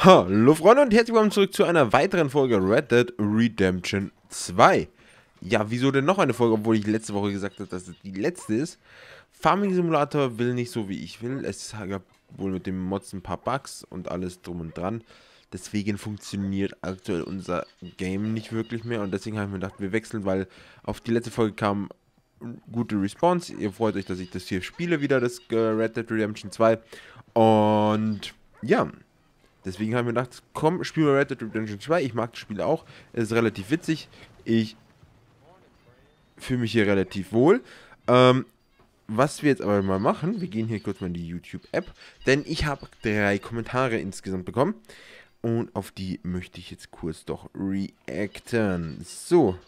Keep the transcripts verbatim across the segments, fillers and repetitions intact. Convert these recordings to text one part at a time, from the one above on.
Hallo Freunde und herzlich willkommen zurück zu einer weiteren Folge Red Dead Redemption zwei. Ja, wieso denn noch eine Folge, obwohl ich letzte Woche gesagt habe, dass es die letzte ist. Farming Simulator will nicht so, wie ich will. Es gab wohl mit dem Mods ein paar Bugs und alles drum und dran. Deswegen funktioniert aktuell unser Game nicht wirklich mehr. Und deswegen habe ich mir gedacht, wir wechseln, weil auf die letzte Folge kam gute Response. Ihr freut euch, dass ich das hier spiele, wieder das Red Dead Redemption zwei. Und ja, deswegen haben wir gedacht, komm, spielen wir Red Dead Redemption zwei. Ich mag das Spiel auch. Es ist relativ witzig. Ich fühle mich hier relativ wohl. Ähm, was wir jetzt aber mal machen, wir gehen hier kurz mal in die YouTube-App, denn ich habe drei Kommentare insgesamt bekommen. Und auf die möchte ich jetzt kurz doch reacten. So.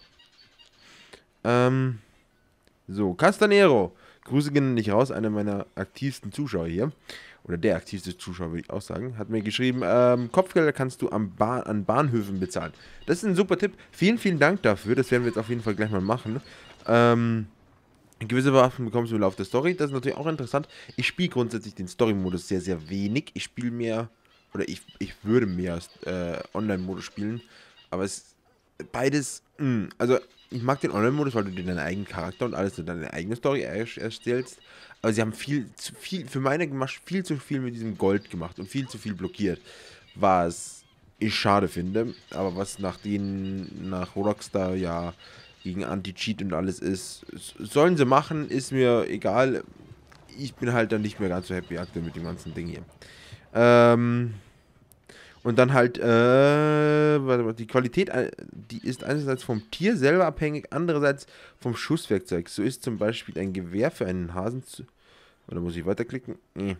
Ähm. So, Castanero. Grüße gehen nicht raus, einer meiner aktivsten Zuschauer hier. Oder der aktivste Zuschauer, würde ich auch sagen. Hat mir geschrieben, ähm, Kopfgelder kannst du am Bahn, an Bahnhöfen bezahlen. Das ist ein super Tipp. Vielen, vielen Dank dafür. Das werden wir jetzt auf jeden Fall gleich mal machen. Ähm, gewisse Waffen bekommst du im Laufe der Story. Das ist natürlich auch interessant. Ich spiele grundsätzlich den Story-Modus sehr, sehr wenig. Ich spiele mehr, oder ich, ich würde mehr äh, Online-Modus spielen. Aber es beides, mh, also ich mag den Online-Modus, weil du dir deinen eigenen Charakter und alles in deine eigene Story erstellst. Aber sie haben viel zu viel, für meine Gemasch viel zu viel mit diesem Gold gemacht und viel zu viel blockiert. Was ich schade finde. Aber was nach denen, nach Rockstar ja gegen Anti-Cheat und alles ist, sollen sie machen, ist mir egal. Ich bin halt dann nicht mehr ganz so happy aktuell mit dem ganzen Ding hier. Ähm... Und dann halt, äh, die Qualität, die ist einerseits vom Tier selber abhängig, andererseits vom Schusswerkzeug. So ist zum Beispiel ein Gewehr für einen Hasen zu... Oder muss ich weiterklicken? Nee.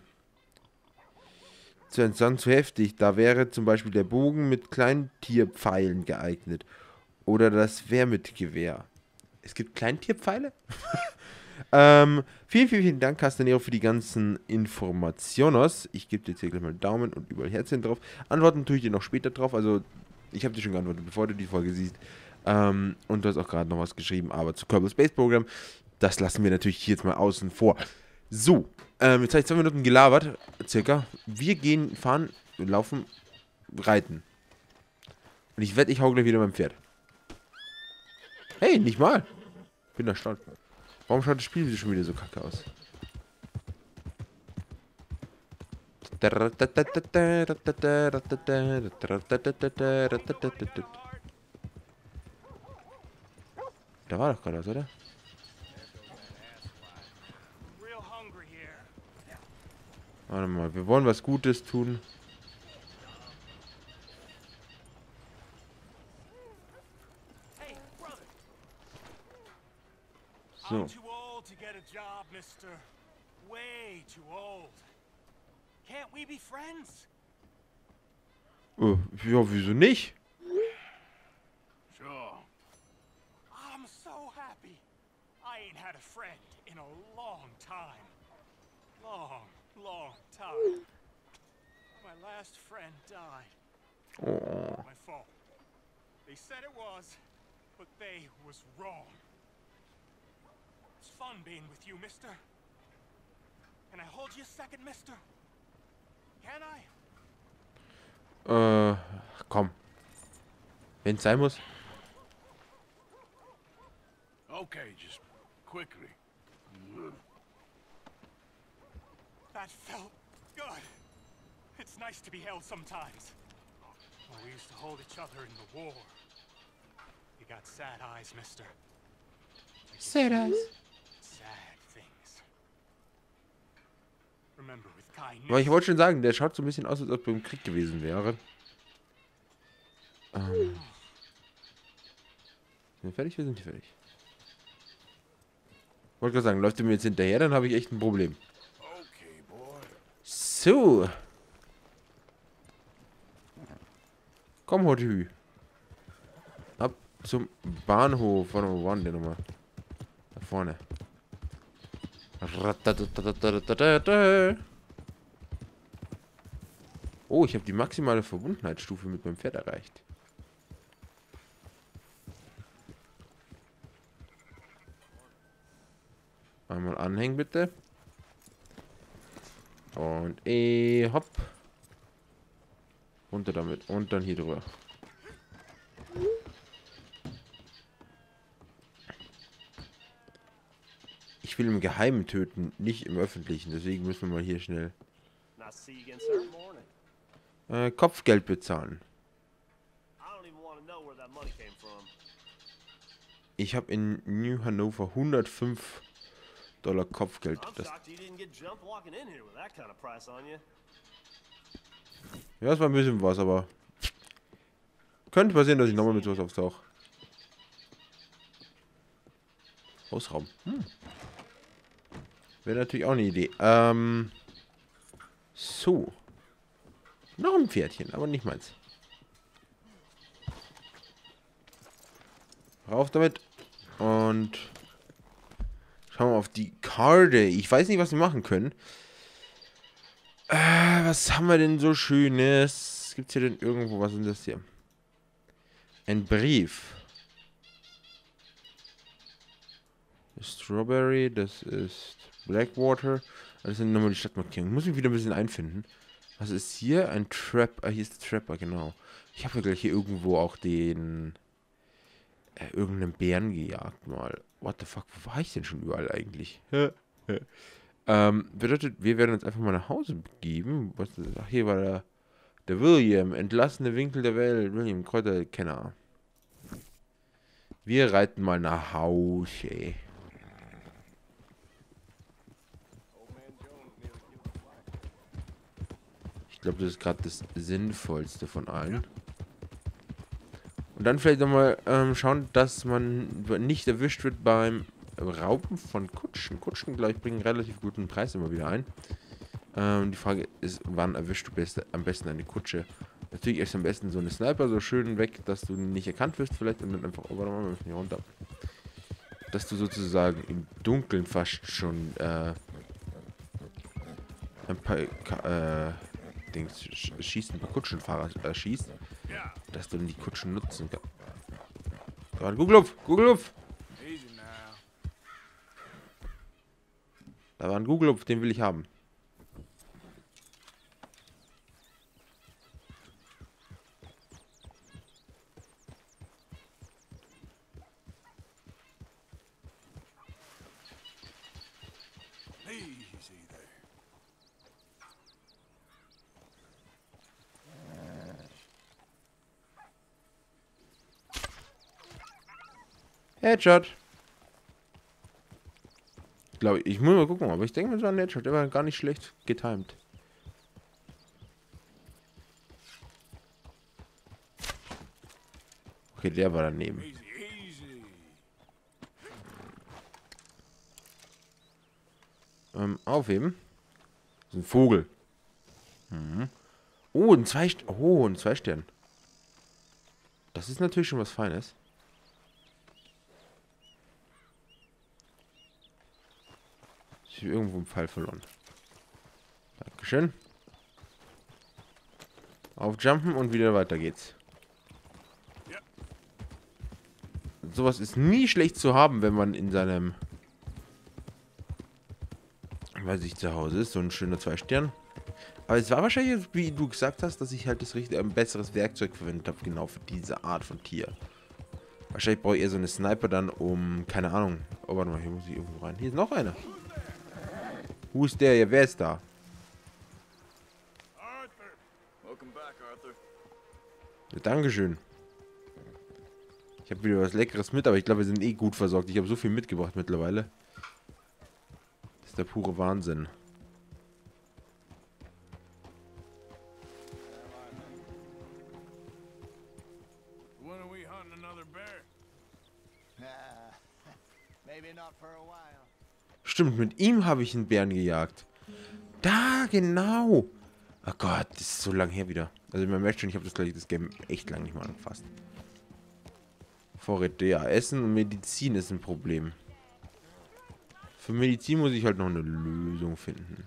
Zu entsorgen zu heftig. Da wäre zum Beispiel der Bogen mit Kleintierpfeilen geeignet. Oder das Wehr mit Gewehr. Es gibt Kleintierpfeile? Ähm, vielen, vielen, vielen Dank, Castanero, für die ganzen Informationen. Ich gebe dir jetzt hier gleich mal Daumen und überall Herzchen drauf. Antworten tue ich dir noch später drauf. Also, ich habe dir schon geantwortet, bevor du die Folge siehst. Ähm, und du hast auch gerade noch was geschrieben, aber zu Kerbal Space Program. Das lassen wir natürlich hier jetzt mal außen vor. So, ähm, jetzt habe ich zwei Minuten gelabert, circa. Wir gehen, fahren, laufen, reiten. Und ich wette, ich hau gleich wieder mein Pferd. Hey, nicht mal. Bin erstaunt. Warum schaut das Spiel schon wieder so kacke aus? Da war doch gerade was, oder? Warte mal, wir wollen was Gutes tun. So. Oh, ja, wieso nicht? Sure. I'm so happy. I ain't had a friend in a long time. Long, long time. My last friend died. Oh. My fault. They said it was, but they was wrong. It's fun being with you, mister. Can I hold you a second, mister? Can I? Äh, komm. Wenn es sein muss. Okay, just quickly. That felt good. It's nice to be held sometimes. Well, we used to hold each other in the war. You got sad eyes, mister. Sad eyes. Sad things. Remember with kindness. Aber ich wollte schon sagen, der schaut so ein bisschen aus, als ob er im Krieg gewesen wäre. Ähm. Sind wir fertig? Wir sind fertig. Ich wollte gerade sagen, läuft er mir jetzt hinterher, dann habe ich echt ein Problem. Okay, boy. So. Komm, Hotü. Ab zum Bahnhof. Warte mal, wo war denn der nochmal? Da vorne. Oh, ich habe die maximale Verbundenheitsstufe mit meinem Pferd erreicht. Einmal anhängen, bitte. Und eh, hopp. Runter damit. Und dann hier drüber. Ich will im Geheimen töten, nicht im Öffentlichen. Deswegen müssen wir mal hier schnell Nice to see you again, sir. Morning. äh, Kopfgeld bezahlen. I don't even want to know where that money came from. Ich habe in New Hanover hundertfünf Dollar Kopfgeld. I'm Das, shocked you didn't get jumped walking in here with that kind of price on you. ja, das war ein bisschen was, aber könnte passieren, dass ich nochmal mit sowas auftauche. Hausraum. Hm. Wäre natürlich auch eine Idee. Ähm, so. Noch ein Pferdchen, aber nicht meins. Rauf damit. Und schauen wir auf die Karte. Ich weiß nicht, was wir machen können. Äh, was haben wir denn so Schönes? Gibt es hier denn irgendwo? Was ist das hier? Ein Brief. Strawberry, das ist Blackwater. Das sind nochmal die Stadtmarkierungen. Ich muss mich wieder ein bisschen einfinden. Was ist hier? Ein Trap. Ah, hier ist der Trapper, genau. Ich habe ja gleich hier irgendwo auch den äh, irgendeinen Bären gejagt mal. What the fuck, wo war ich denn schon überall eigentlich? ähm, bedeutet, wir werden uns einfach mal nach Hause begeben. Was ist, ach, hier war der, der William, entlassene Winkel der Welt. William, Kräuterkenner. Wir reiten mal nach Hause. Ich glaube, das ist gerade das Sinnvollste von allen. Und dann vielleicht nochmal ähm, schauen, dass man nicht erwischt wird beim Rauben von Kutschen. Kutschen, glaube ich, bringen einen relativ guten Preis immer wieder ein. Ähm, die Frage ist, wann erwischst du best, am besten eine Kutsche? Natürlich ist am besten so eine Sniper so schön weg, dass du nicht erkannt wirst vielleicht und dann einfach, oh, warte mal, wir müssen hier runter. Dass du sozusagen im Dunkeln fast schon äh, ein paar äh, Dings, schießt, ein paar Kutschenfahrer äh, schießt, dass du dann die Kutschen nutzen kannst. Da war ein Gugelupf, Gugelupf! Easy now. Da war ein Gugelupf, den will ich haben. Easy there. Headshot. Ich glaube, ich muss mal gucken, aber ich denke mir so ein Headshot, der war gar nicht schlecht getimed. Okay, der war daneben. Easy, easy. Ähm, aufheben. Das ist ein Vogel. Mhm. Oh, ein zwei Oh, ein zwei Stern. Das ist natürlich schon was Feines. Ich habe irgendwo einen Pfeil verloren. Dankeschön. Aufjumpen und wieder weiter geht's. Sowas ist nie schlecht zu haben, wenn man in seinem, weiß ich, zu Hause ist. So ein schöner zwei Stern. Aber es war wahrscheinlich, wie du gesagt hast, dass ich halt das richtige, ein besseres Werkzeug verwendet habe, genau für diese Art von Tier. Wahrscheinlich brauche ich eher so eine Sniper dann, um, keine Ahnung. Oh, warte mal, hier muss ich irgendwo rein. Hier ist noch einer. Wo ist der? Ja, wer ist da? Arthur. Welcome back, Arthur. Ja, Dankeschön. Ich habe wieder was Leckeres mit, aber ich glaube, wir sind eh gut versorgt. Ich habe so viel mitgebracht mittlerweile. Das ist der pure Wahnsinn. When are we hunting another bear? Maybe not for a while. Stimmt, mit ihm habe ich einen Bären gejagt. Da, genau. Oh Gott, das ist so lang her wieder. Also man merkt schon, ich habe das gleich das Game echt lang nicht mal angefasst. Vorräte, ja. Essen und Medizin ist ein Problem. Für Medizin muss ich halt noch eine Lösung finden.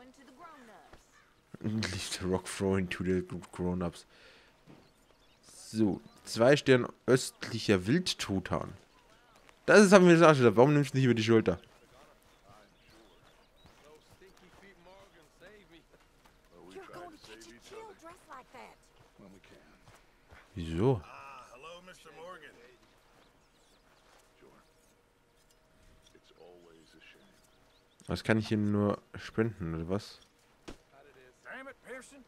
Leave the rock throwing to the grown-ups. So, zwei Sterne östlicher Wildtruthahn. Das ist, haben wir gesagt, warum nimmst du nicht über die Schulter? You're going to catch a chill dressed like that. When we can. Wieso? Ah, hello, Mister Morgan. Sure. It's always a shame. Was kann ich hier nur spenden, oder was? Damn it, Pearson.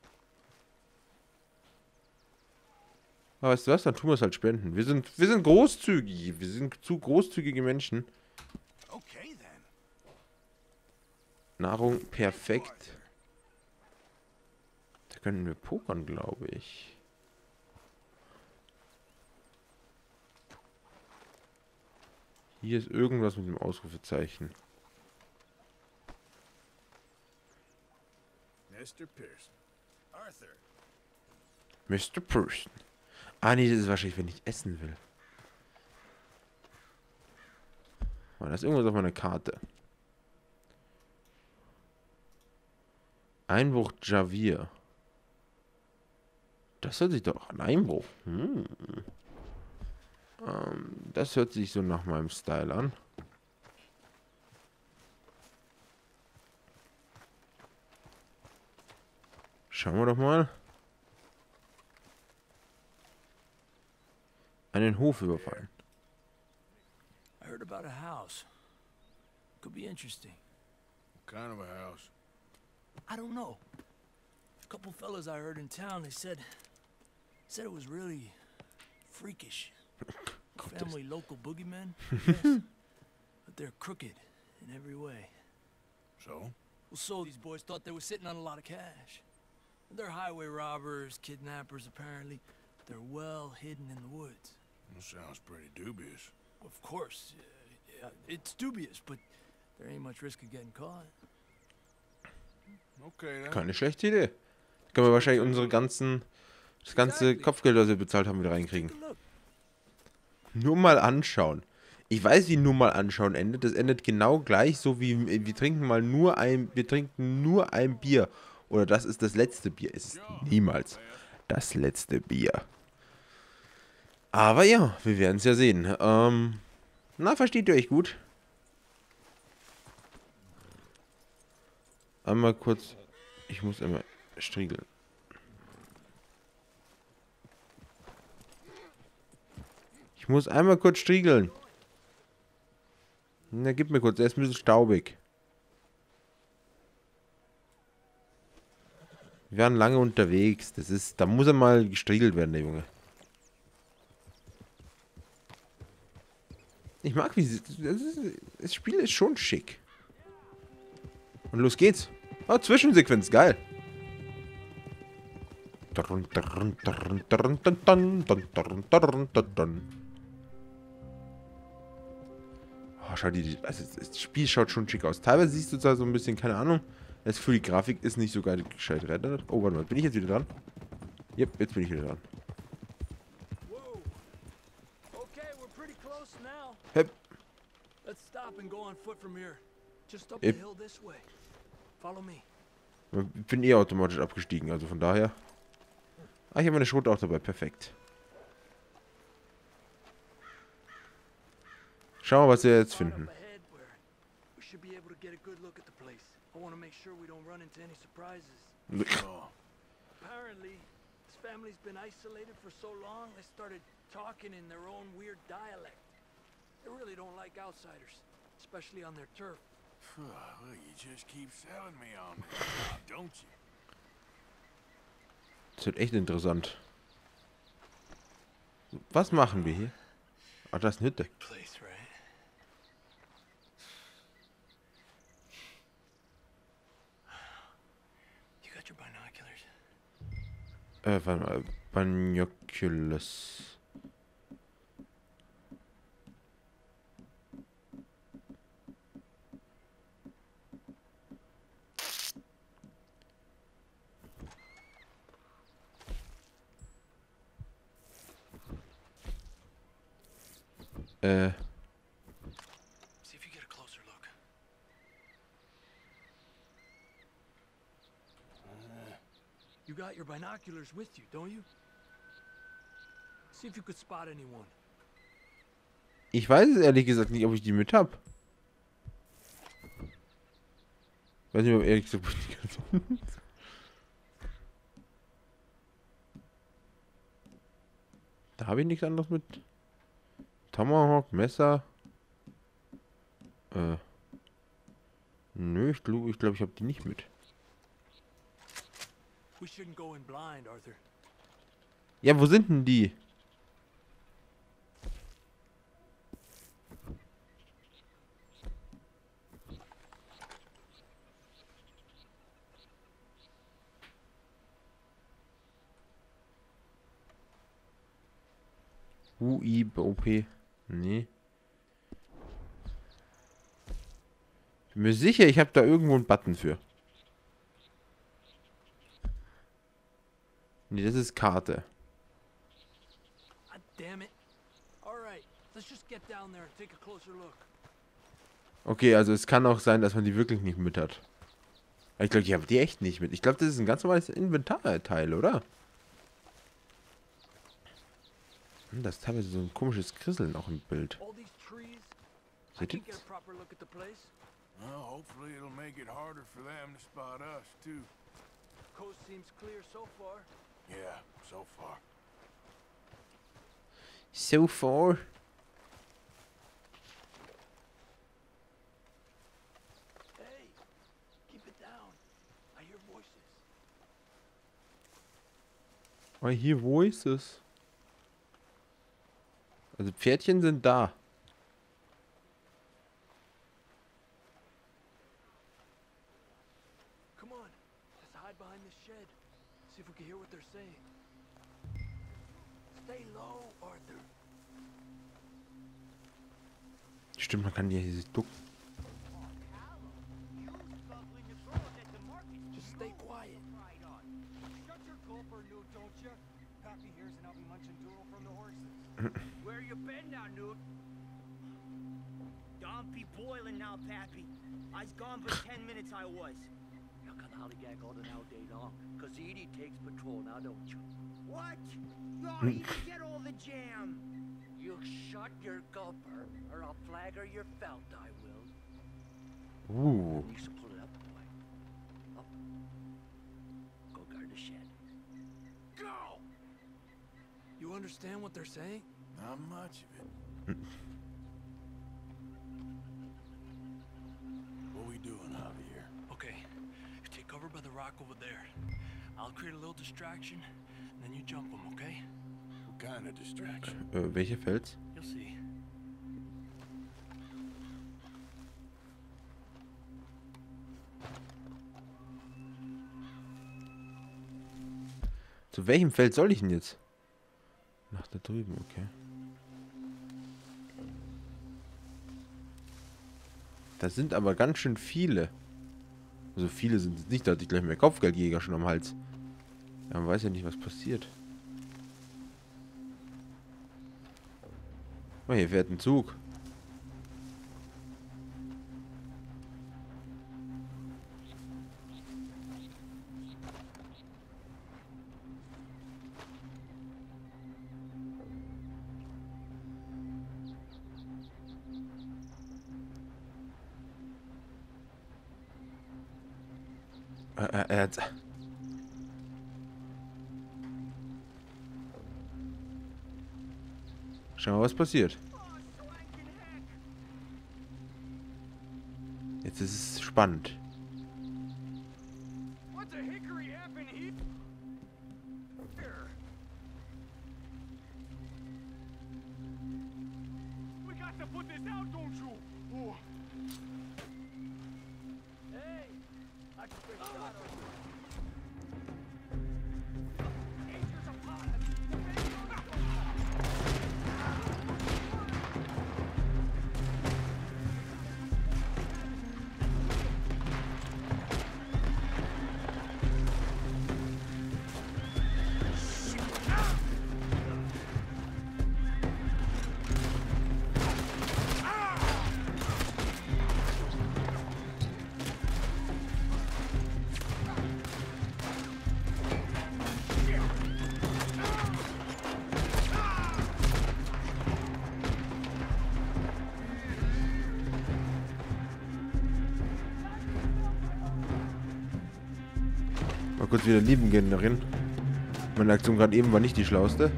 Aber weißt du was, dann tun wir es halt spenden. Wir sind, wir sind großzügig. Wir sind zu großzügige Menschen. Okay, then. Nahrung perfekt. Da können wir pokern, glaube ich. Hier ist irgendwas mit dem Ausrufezeichen. Mister Pearson. Arthur. Mister Person. Ah, nee, das ist wahrscheinlich, wenn ich essen will. Oh, da ist irgendwas auf meiner Karte. Einbruch Javier. Das hört sich doch an Einbruch. Hm. Ähm, das hört sich so nach meinem Style an. Schauen wir doch mal. Einen Hof überfallen. I heard about a house. Could be interesting. What kind of a house? I don't know. A couple fellas I heard in town, they said said it was really freakish. Family local boogeymen, I guess. But they're crooked in every way. So? Well, so these boys thought they were sitting on a lot of cash. They're highway robbers, kidnappers, apparently. They're well hidden in the woods. That sounds pretty dubious. Of course, uh, yeah, it's dubious, but there ain't much risk of getting caught. Okay, then. Keine schlechte Idee. Da können wir wahrscheinlich unsere ganzen, das ganze Kopfgeld, das wir bezahlt haben, wieder reinkriegen. Take a look. Nur mal anschauen. Ich weiß, wie nur mal anschauen endet. Das endet genau gleich, so wie wir trinken mal nur ein, wir trinken nur ein Bier. Oder das ist das letzte Bier. Es ist niemals das letzte Bier. Aber ja, wir werden es ja sehen. Ähm, na, versteht ihr euch gut? Einmal kurz. Ich muss einmal striegeln. Ich muss einmal kurz striegeln. Na, gib mir kurz. Er ist ein bisschen staubig. Wir waren lange unterwegs. Das ist, da muss er mal gestriegelt werden, der Junge. Ich mag, wie sie, das, ist, das Spiel ist schon schick. Und los geht's. Oh, Zwischensequenz, geil. Oh, schau die, also das Spiel schaut schon schick aus. Teilweise siehst du zwar so ein bisschen, keine Ahnung, das für die Grafik ist nicht so geil gescheit. Oh, warte mal, bin ich jetzt wieder dran? Yep, jetzt bin ich wieder dran. Whoa. Okay, we're pretty close now. Hep. Let's stop and go on foot from here. Just up Yep. the hill this way. Follow me. Ich bin eh automatisch abgestiegen, also von daher. Ah, ich habe meine Schrot auch dabei, perfekt. Schauen wir, was wir jetzt finden. Up ahead where we should be able to get a good look at the place. I want to make sure we don't run into any surprises. Oh, Apparently, this family's been isolated for so long, they started talking in their own weird dialect. They really don't like outsiders, especially on their turf. well, you just keep selling me on this, don't you? Das wird echt interessant. Was machen wir hier? Ah, das ist eine Hütte. Place, right? You got your binoculars? Äh, warte mal. Binoculars. Äh. See if you get a closer look. You got your binoculars with you, don't you? See if you could spot anyone. Ich weiß es ehrlich gesagt nicht, ob ich die mit hab. Weiß nicht, ob ehrlich gesagt, ob ich die kann. Da habe ich nichts anderes mit. Tomahawk, Messer. Äh. Nö, ich glaube, ich, glaub, ich habe die nicht mit. We shouldn't go in blind, Arthur. Ja, wo sind denn die? U I B O P. Nee. Bin mir sicher, ich habe da irgendwo einen Button für. Nee, das ist Karte. God damn it. All right, let's just get down there and take a closer look. Okay, also es kann auch sein, dass man die wirklich nicht mit hat. Aber ich glaube, ich habe die echt nicht mit. Ich glaube, das ist ein ganz normales Inventarteil, oder? Hm, das ist teilweise so ein komisches Krisseln auch im Bild. All these trees. I Seht ihr can get das? a proper look at the place. Well, hopefully it'll make it harder for them to spot us, too. Coast seems clear so far. Yeah, so far. So far. Hey, keep it down. I hear voices. I hear voices. Also Pferdchen sind da. Come on, let's hide behind this shed. See if we can hear what they're saying. Stay low, Arthur. Stimmt, man kann die hier sich ducken. Just stay quiet. Shut your gulper, Newt, don't you? Pappy here's and I'll be munching doodle from the horses. Where you been now, Newt? Don't be boiling now, Pappy. I's gone for ten minutes I was. You can hollygag all the now day long, cause Edie takes patrol now, don't you? What? No, you get all the jam. You shut your gulper, or I'll flagger your felt, I will. Uh. You should pull it up, boy. Up. Go guard the shed. Go! You understand what they're saying? Not much of it. What we doing out here? Okay, you take cover by the rock over there. I'll create a little distraction, and then you jump them, okay? What kind of distraction? Äh, welche Fels? You'll see. Zu welchem Feld soll ich denn jetzt? Nach da drüben, okay. Das sind aber ganz schön viele. Also viele sind es nicht, da hatte ich gleich mehr Kopfgeldjäger schon am Hals. Ja, man weiß ja nicht, was passiert. Oh, hier fährt ein Zug. Er, er, er hat's. Schau mal, was passiert. Jetzt ist es spannend. What the hickory happened here? We got to put this out, don't you? Oh. Hey! I can bring it up. Nature's upon us. Mal kurz wieder Leben generieren. Meine Aktion gerade eben war nicht die schlauste.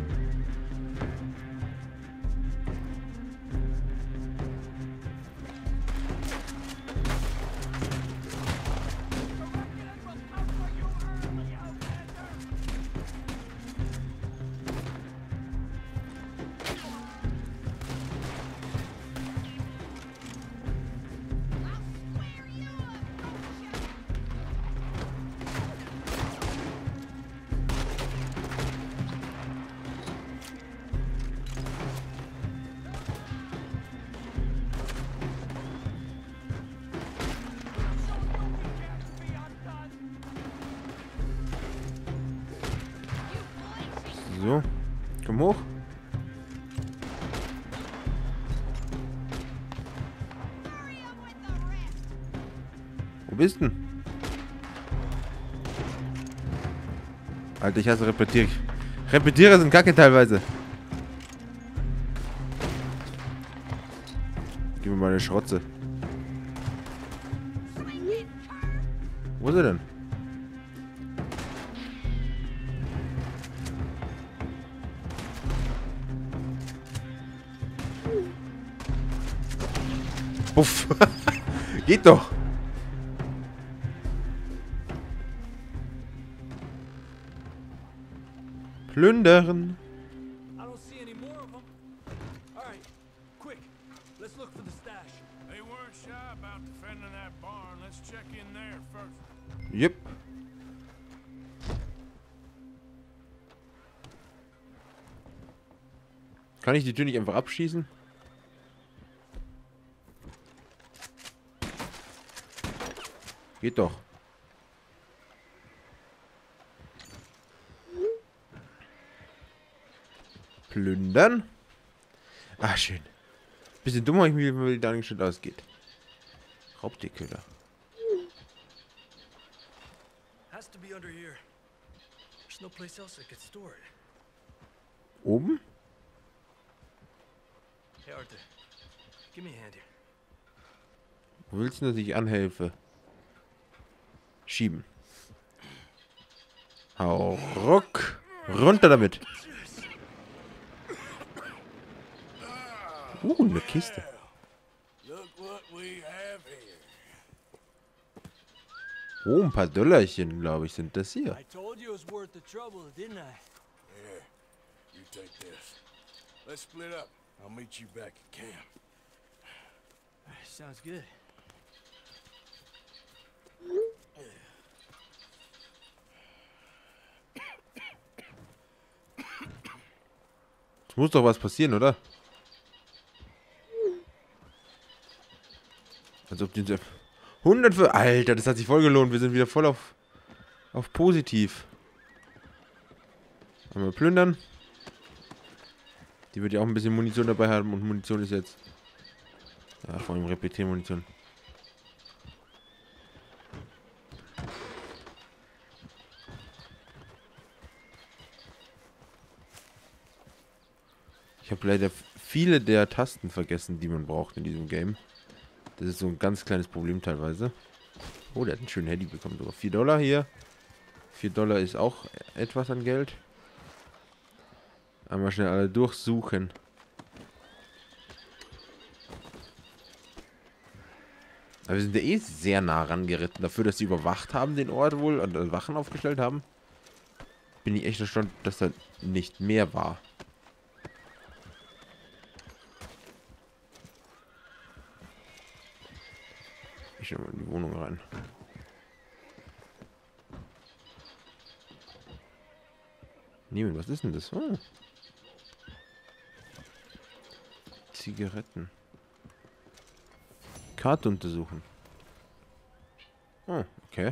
So, komm hoch. Wo bist denn? Alter, ich hasse Repetier. Repetierer sind kacke teilweise. Gib mir mal eine Schrotze. Wo ist er denn? Puff. Geht doch. Plündern. I don't see any more of them. All right, quick. Let's look for the stash. They weren't shy about defending that barn. Let's check in there first. Yep. Kann ich die Tür nicht einfach abschießen? Geht doch. Plündern. Ah, schön. Bisschen dumm, ich mir wie da nicht ausgeht. Raubtierköder. Has to be under here. There's no place else I could store it. Oben? Hey Arthur, give me a hand here. Wo willst du, dass ich anhelfe? Schieben. Hau ruck. Runter damit. Uh, eine Kiste. Look what we have here. Oh, ein paar Dollarchen, glaube ich, sind das hier. I told you it was worth the trouble, didn't I? Yeah, you take this. Let's split up. I'll meet you back at camp. Sounds good. Es muss doch was passieren, oder? Als ob die hundert für... Alter, das hat sich voll gelohnt. Wir sind wieder voll auf, auf positiv. Einmal plündern. Die wird ja auch ein bisschen Munition dabei haben. Und Munition ist jetzt... Ja, vor allem Repetiermunition. Ich habe leider viele der Tasten vergessen, die man braucht in diesem Game. Das ist so ein ganz kleines Problem teilweise. Oh, der hat einen schönen Handy bekommen. Sogar vier Dollar hier. vier Dollar ist auch etwas an Geld. Einmal schnell alle durchsuchen. Aber wir sind ja eh sehr nah rangeritten. Dafür, dass sie überwacht haben, den Ort wohl, und äh, Wachen aufgestellt haben. Bin ich echt erstaunt, dass da nicht mehr war. Ich schau mal in die Wohnung rein. Nehmen, was ist denn das? Oh. Zigaretten. Karte untersuchen. Oh, okay.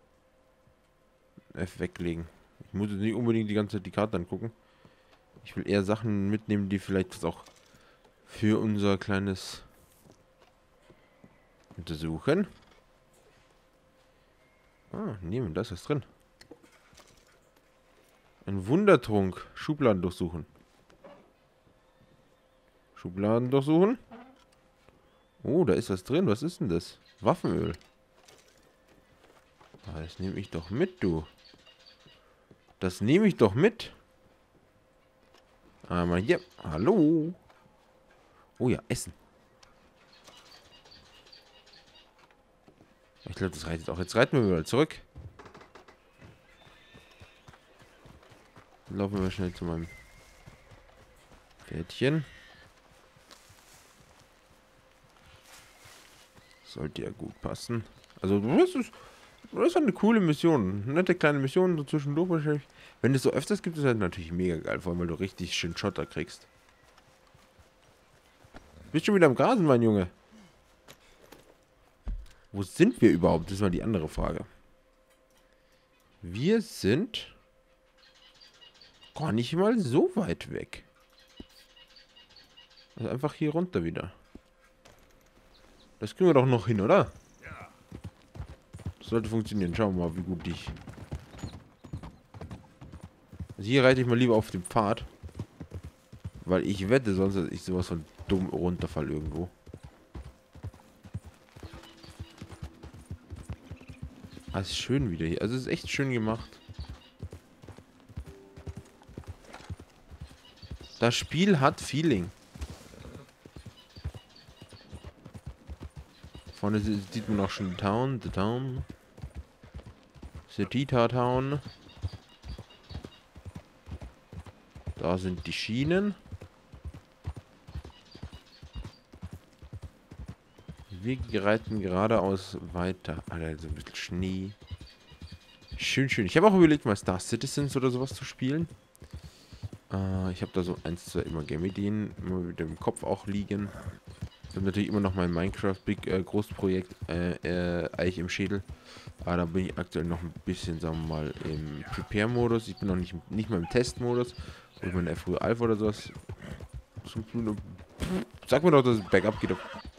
F weglegen. Ich muss jetzt nicht unbedingt die ganze Zeit die Karte angucken. Ich will eher Sachen mitnehmen, die vielleicht auch für unser kleines Untersuchen. Ah, nehmen, da ist was drin. Ein Wundertrunk. Schubladen durchsuchen. Schubladen durchsuchen. Oh, da ist was drin. Was ist denn das? Waffenöl. Ah, das nehme ich doch mit, du. Das nehme ich doch mit. Einmal hier. Hallo. Oh ja, Essen. Ich glaube, das reicht auch. Jetzt reiten wir wieder zurück. Dann laufen wir schnell zu meinem Pferdchen. Sollte ja gut passen. Also, das ist, das ist eine coole Mission. Eine nette kleine Mission, so zwischendurch wahrscheinlich. Wenn es so öfters gibt, ist das natürlich mega geil. Vor allem, weil du richtig schön Schotter kriegst. Bist schon wieder am Grasen, mein Junge? Wo sind wir überhaupt? Das war die andere Frage. Wir sind gar nicht mal so weit weg. Also einfach hier runter wieder. Das kriegen wir doch noch hin, oder? Das sollte funktionieren. Schauen wir mal, wie gut ich... Also hier reite ich mal lieber auf dem Pfad. Weil ich wette sonst, dass ich sowas von dumm runterfall irgendwo. Ah, ist schön wieder hier. Also es ist echt schön gemacht. Das Spiel hat Feeling. Vorne sieht man auch schon die Town. The Town. City Town. Da sind die Schienen. Wir reiten geradeaus weiter. Alter, so ein bisschen Schnee. Schön, schön. Ich habe auch überlegt, mal Star Citizens oder sowas zu spielen. Äh, ich habe da so eins, zwei immer Game-Ideen, immer mit dem Kopf auch liegen. Ich habe natürlich immer noch mein Minecraft Big äh, Großprojekt äh, äh, eigentlich im Schädel. Aber da bin ich aktuell noch ein bisschen, sagen wir mal, im Prepare-Modus. Ich bin noch nicht, nicht mal im Test-Modus. Oder mal in der frühe Alpha oder sowas. Sag mir doch, dass es bergab geht.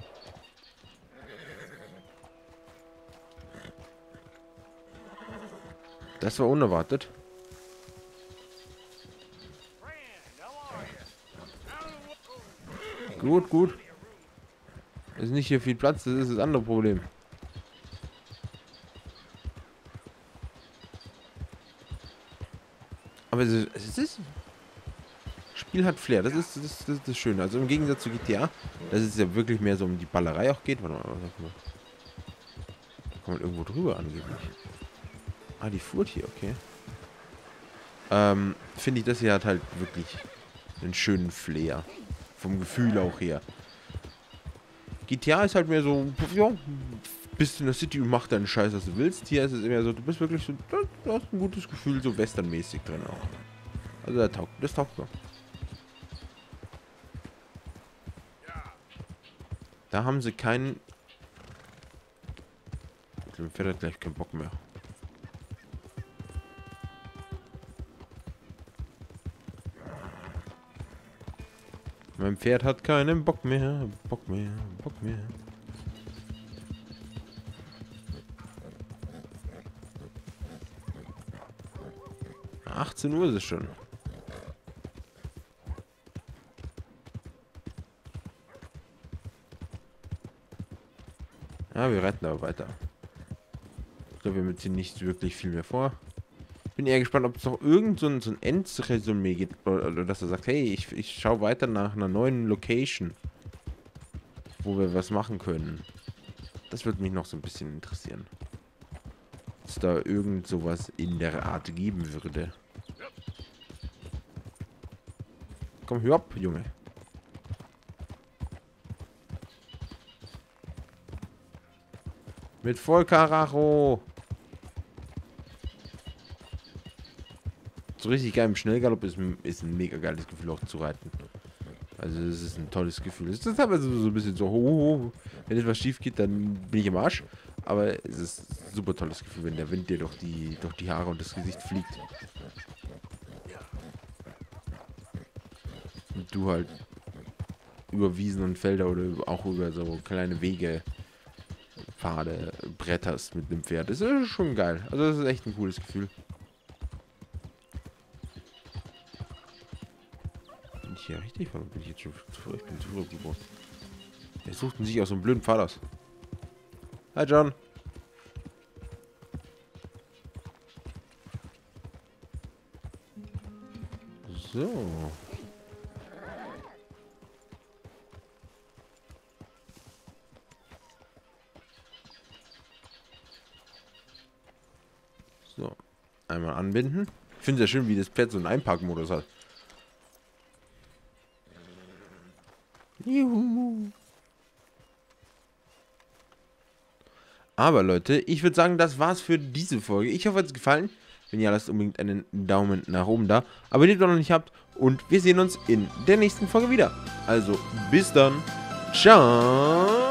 Das war unerwartet. Gut, gut. Ist nicht hier viel Platz, das ist das andere Problem. Aber es ist, es ist das Spiel hat Flair, das ist das, ist, das ist das Schöne. Also im Gegensatz zu G T A, dass es ja wirklich mehr so um die Ballerei auch geht. Warte mal, sag mal. Da kann man irgendwo drüber angeblich. Ah, die Furt hier, okay. Ähm, finde ich, das hier hat halt wirklich einen schönen Flair. Vom Gefühl auch her. G T A ist halt mehr so, ja, bist in der City und mach deinen Scheiß, was du willst. Hier ist es immer so, du bist wirklich so, du hast ein gutes Gefühl, so westernmäßig drin auch. Also das taugt, das taugt mir. Da haben sie keinen... Ich glaube, Pferd hat gleich keinen Bock mehr. Mein Pferd hat keinen Bock mehr, Bock mehr, Bock mehr. achtzehn Uhr ist es schon. Ja, wir reiten aber weiter. Ich glaube, wir ziehen nicht wirklich viel mehr vor. Bin eher gespannt, ob es noch irgend so ein, so ein Endresümee gibt, oder dass er sagt, hey, ich, ich schaue weiter nach einer neuen Location, wo wir was machen können. Das würde mich noch so ein bisschen interessieren. Ob es da irgend sowas in der Art geben würde. Komm, hör ab, Junge. Mit Vollkaracho. So richtig geil im Schnellgalopp ist, ist ein mega geiles Gefühl auch zu reiten. Also es ist ein tolles Gefühl. Es ist teilweise so ein bisschen so, ho, ho, wenn etwas schief geht, dann bin ich im Arsch. Aber es ist ein super tolles Gefühl, wenn der Wind dir durch die, durch die Haare und das Gesicht fliegt. Und du halt über Wiesen und Felder oder auch über so kleine Wege, Pfade, bretterst mit dem Pferd. Das ist schon geil. Also das ist echt ein cooles Gefühl. Bin ich hier richtig? Warum bin ich jetzt schon zu früh? Ich bin zu früh geboren. Der suchten sich aus so einem blöden Pfad aus. Hi John. So. So. Einmal anbinden. Ich finde es ja schön, wie das Pferd so einen Einparkmodus hat. Juhu. Aber Leute, ich würde sagen, das war's für diese Folge. Ich hoffe, es hat gefallen. Wenn ja, lasst unbedingt einen Daumen nach oben da. Aber den ihr noch nicht habt. Und wir sehen uns in der nächsten Folge wieder. Also, bis dann. Ciao.